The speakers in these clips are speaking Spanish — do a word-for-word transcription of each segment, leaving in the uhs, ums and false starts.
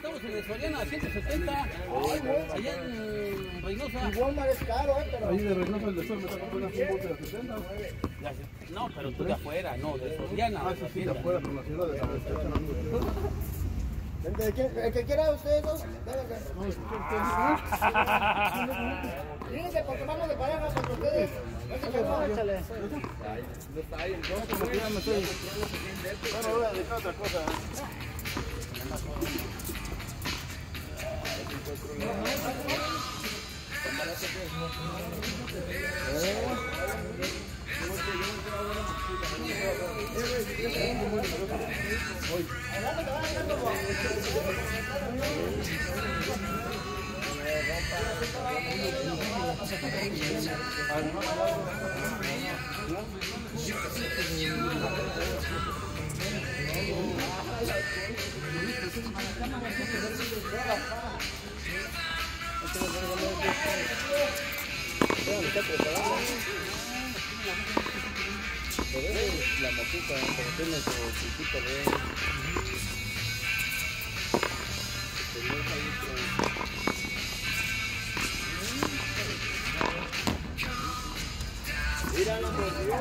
estamos en el Soriana a ciento setenta. Allá en Reynosa. Igual más es caro, ¿eh? Pero... Ahí de Reynosa el doctor me está comprando un bote de setenta. No, pero tú de afuera, no, de Soriana. Ah, eso sí, de afuera, por la ciudad de la El que, el que quiera ustedes dos, fíjense porque vamos de pareja con ustedes. Échale. Bueno, voy a dejar otra cosa. La moquita, como tiene su chiquito de... Mira, no mordió.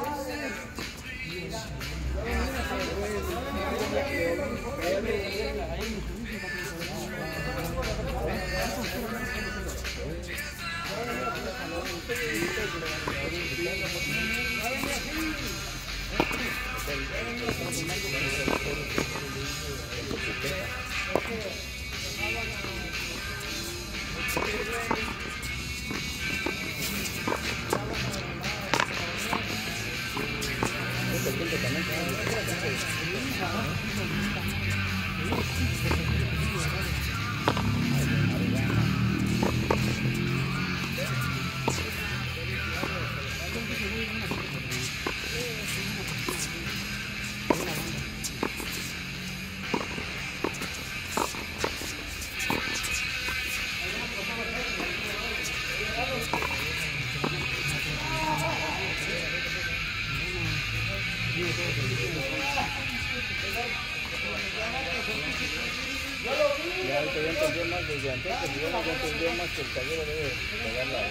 Ya ahorita ya entendió más desde antes, ya entendió más que el taller debe pagar la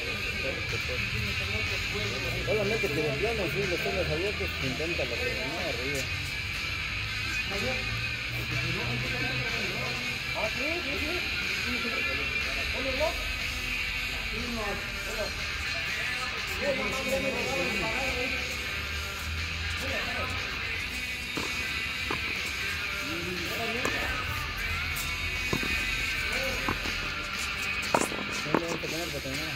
solamente que los planos, sí, los tengas abiertos, inténtalo, pero no arriba. ¿Dónde vas a poner para terminar?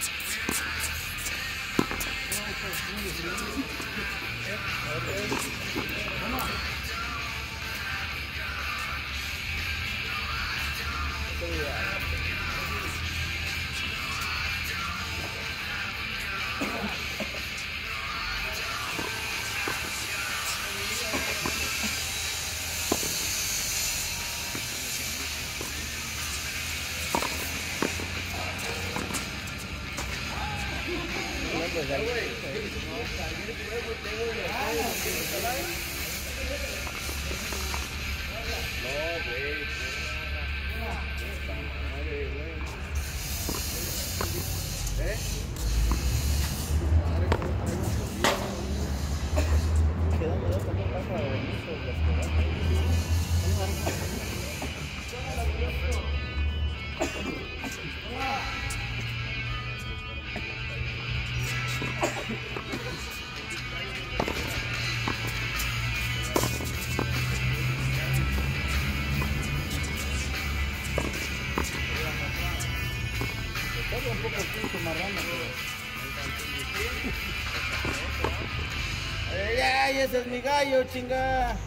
Un poco el marrano, pero... ¡Ay, ese es mi gallo, chinga!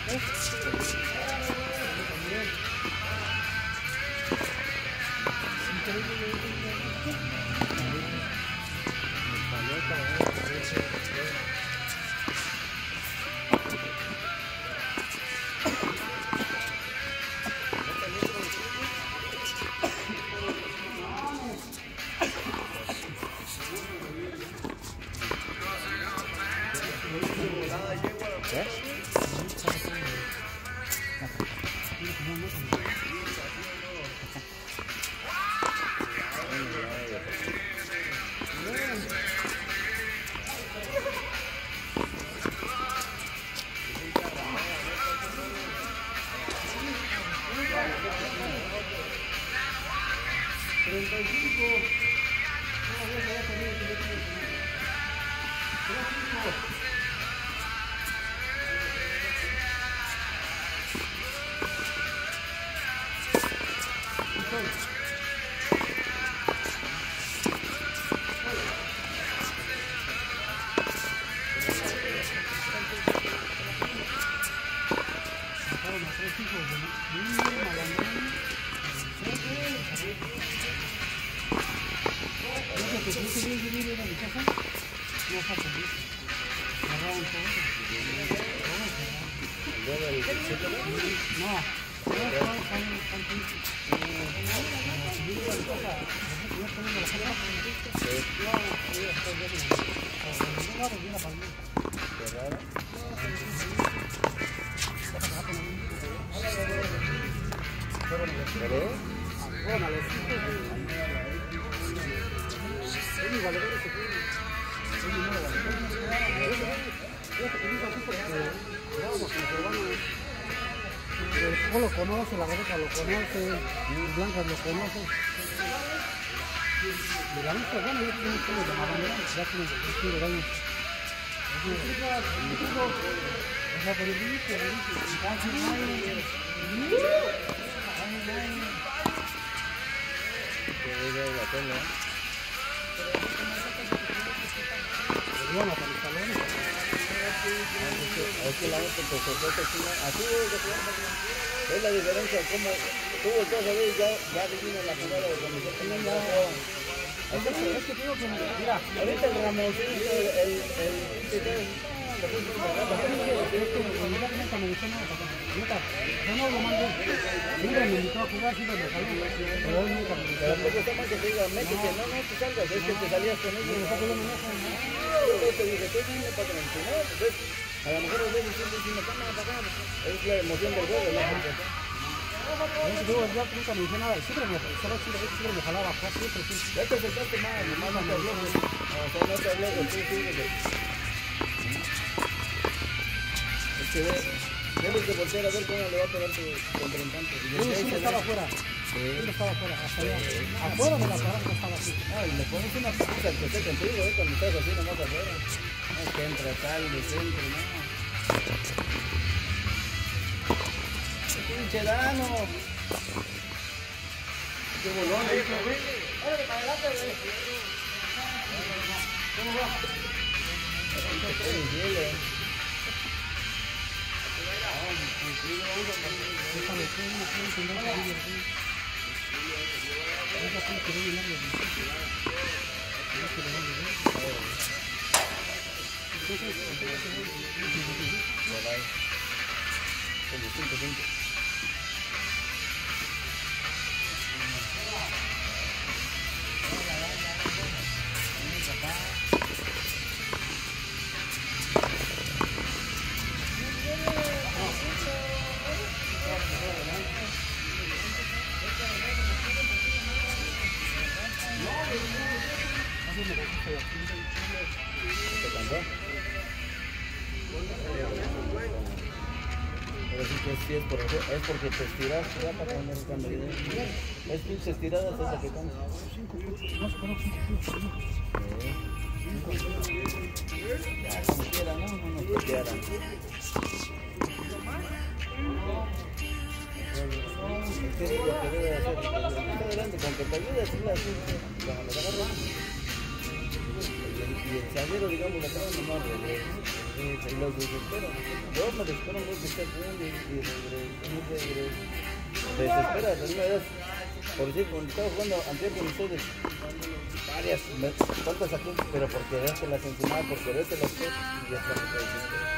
Yo lo conoce, la Rebeca lo conoce, Blanca lo conoce. De la vista, bueno, yo tengo que llamar a ya tiene veinticinco años. O sea, por el inicio, por el inicio. Bueno, para el salón. Aquí la gente pues se fue así es la diferencia, como tú volteas a ver, ya, ya vivimos la primera de cuando yo tenía ya. Es que, es que digo que, mira, ahorita el Ramoncito, el, el, el, yo no lo mando, siempre me invitó a jugar, siempre me salió, pero él nunca me invitó. Pero tampoco está mal que te diga, métete, no, no, tú salgas, es que te salías con ellos. Yo te dije, tú vienes para entrenar, pues, a lo mejor los ves diciendo, diciendo, cámara para acá, es la emoción del juego, ¿no? Yo ya nunca me dije nada, siempre me, siempre me jalaba acá, siempre, siempre. Ya te acercaste más, nomás no te habló, o sea, no te habló, tú síguele. Es que debes de voltear a ver cómo le va a pegar tu contrincante. Yo siempre estaba afuera, siempre estaba afuera, hasta allá, afuera de la parada estaba así. Ah, y le pones una pizza que esté contigo, ¿eh? Cuando estás así nomás afuera. No es que entra, sale, centro, no. ¡Pinche Dano! ¡Qué bolón! ¡Órale, para adelante, güey! ¿Cómo va? Pero sí que sí es, por eso, es porque te estiras, ya para poner cuando viene. Es pinche estirada hasta que cansa. Ya, como quiera, ¿no? No nos bloquearan. ¿Qué es lo que debe hacer? Está adelante, con que te ayude a hacerla así, cuando las agarras. Y el zaguero, digamos, la cara nomás, Y los desespero. Yo me desespero mucho que esté jugando y regreso. Te desesperas, una vez. Por decir, cuando estaba jugando antes con ustedes, varias faltas aquí, pero por quererte las encima, por quererte las cosas, y ya está, te desesperas.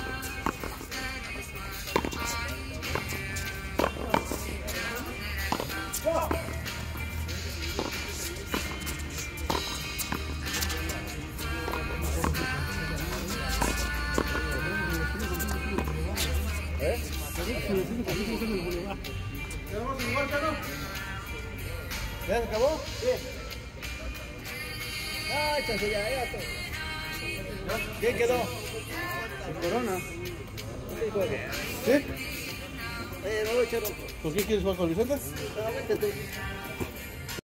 ¿Eh? ¿Ya se acabó? Sí. Ah, échase ya, ya. ¿Quién quedó? El Corona. Sí, juego. ¿Sí? Eh, no lo echaron. ¿Por qué quieres jugar con Vicente? Solamente tú.